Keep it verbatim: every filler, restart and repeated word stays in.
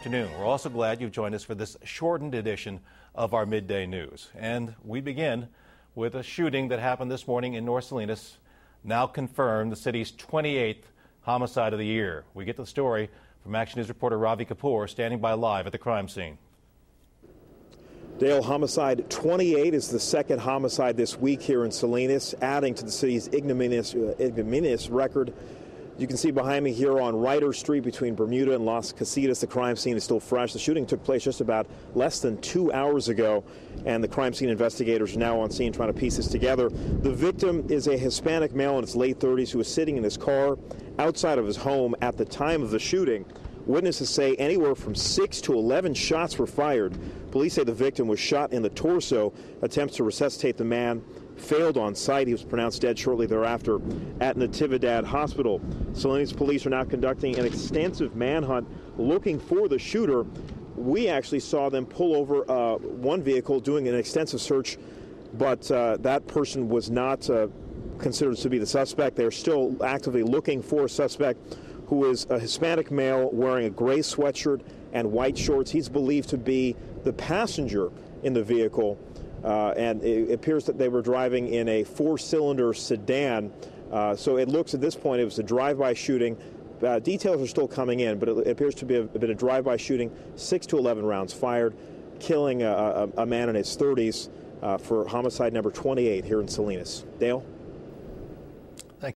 Afternoon. We're also glad you've joined us for this shortened edition of our midday news. And we begin with a shooting that happened this morning in North Salinas, now confirmed the city's twenty-eighth homicide of the year. We get the story from Action News reporter Ravi Kapoor standing by live at the crime scene. Dale, homicide twenty-eight is the second homicide this week here in Salinas, adding to the city's ignominious, uh, ignominious record. You can see behind me here on Ryder Street between Bermuda and Las Casitas, the crime scene is still fresh. The shooting took place just about less than two hours ago, and the crime scene investigators are now on scene trying to piece this together. The victim is a Hispanic male in his late thirties who was sitting in his car outside of his home at the time of the shooting. Witnesses say anywhere from six to eleven shots were fired. Police say the victim was shot in the torso. Attempts to resuscitate the man failed on site. He was pronounced dead shortly thereafter at Natividad Hospital. Salinas police are now conducting an extensive manhunt looking for the shooter. We actually saw them pull over uh, one vehicle doing an extensive search, but uh, that person was not uh, considered to be the suspect. They're still actively looking for a suspect who is a Hispanic male wearing a gray sweatshirt and white shorts. He's believed to be the passenger in the vehicle, uh, and it appears that they were driving in a four-cylinder sedan. Uh, so it looks at this point it was a drive-by shooting. Uh, details are still coming in, but it appears to be a, a bit of drive-by shooting. Six to eleven rounds fired, killing a, a, a man in his thirties uh, for homicide number twenty-eight here in Salinas. Dale?